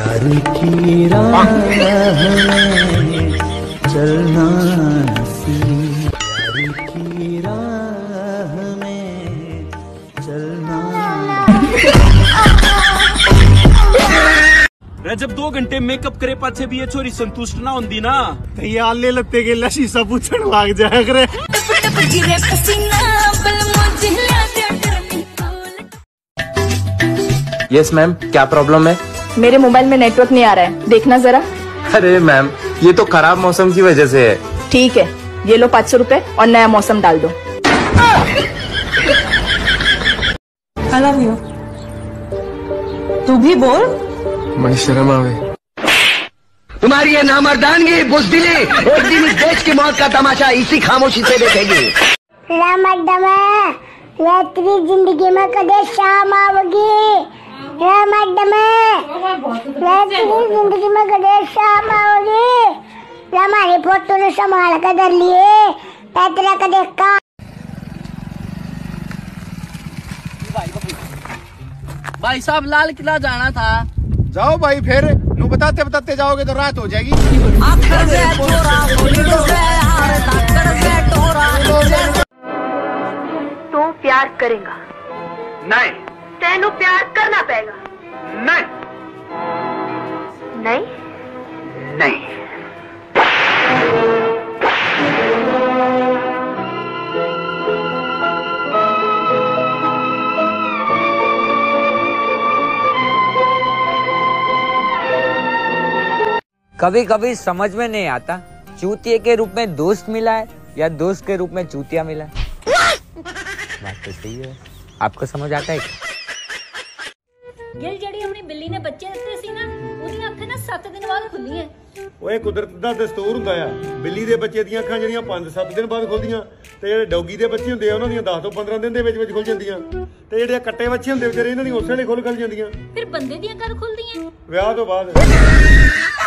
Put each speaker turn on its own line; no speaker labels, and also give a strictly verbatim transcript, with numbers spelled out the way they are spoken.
प्यार की राह में चलना नसीब, प्यार की राह में चलना।
जब दो घंटे मेकअप करे पाछे भी ये छोरी संतुष्ट ना होंदी ना,
तो ये आले लगते के लशी सब पूछण लाग जाया करे।
यस मैम, क्या प्रॉब्लम है?
मेरे मोबाइल में नेटवर्क नहीं आ रहा है, देखना जरा।
अरे मैम, ये तो खराब मौसम की वजह से है।
ठीक है, ये लो पाँच सौ रुपए और नया मौसम डाल दो।
I love you। तू भी बोल।
बड़ी शर्म आवे।
तुम्हारी ये नामर्दानगी, बुज़दिली एक दिन इस देश की मौत का तमाशा इसी खामोशी से देखेगी। तेरी जिंदगी में कदे शाम आओगी, तेरी जिंदगी में कदे शाम आओगी। हमारी फोटो ने संभाल कर धर लिए, तेरा कदे का।
भाई साहब, लाल किला जाना था।
जाओ भाई, फिर नू बताते बताते जाओगे तो रात हो जाएगी।
तू प्यार करेगा?
नहीं।
तेनू प्यार करना पड़ेगा?
नहीं
नहीं
नहीं।
कभी कभी समझ में नहीं आता, चूतिए के रूप में दोस्त मिला है या दोस्त के रूप में चूतिया मिला है। बात तो सही है, आपको समझ आता है?
ਗਿਲ ਜਿਹੜੀ ਆਪਣੀ ਬਿੱਲੀ ਨੇ ਬੱਚੇ ਦਿੱਤੇ ਸੀ ਨਾ, ਉਹਦੀਆਂ ਅੱਖਾਂ ਨਾ ਸੱਤ ਦਿਨ ਬਾਅਦ ਖੁੱਲੀਆਂ।
ਓਏ ਕੁਦਰਤ ਦਾ ਦਸਤੂਰ ਹੁੰਦਾ ਆ, ਬਿੱਲੀ ਦੇ ਬੱਚੇ ਦੀਆਂ ਅੱਖਾਂ ਜਿਹੜੀਆਂ ਪੰਜ ਸੱਤ ਦਿਨ ਬਾਅਦ ਖੁੱਲਦੀਆਂ, ਤੇ ਜਿਹੜੇ ਡੌਗੀ ਦੇ ਬੱਚੇ ਹੁੰਦੇ ਆ ਉਹਨਾਂ ਦੀਆਂ ਦਸ ਤੋਂ ਪੰਦਰਾਂ ਦਿਨ ਦੇ ਵਿੱਚ ਵਿੱਚ ਖੁੱਲ ਜਾਂਦੀਆਂ, ਤੇ ਜਿਹੜੇ ਕੱਟੇ ਬੱਚੇ ਹੁੰਦੇ ਵਿਚਾਰੇ ਇਹਨਾਂ ਦੀਆਂ ਉਸੇ ਵੇਲੇ ਖੁੱਲ ਖੁੱਲ ਜਾਂਦੀਆਂ।
ਫਿਰ ਬੰਦੇ ਦੀਆਂ ਕਦ ਖੁੱਲਦੀਆਂ?
ਵਿਆਹ ਤੋਂ ਬਾਅਦ।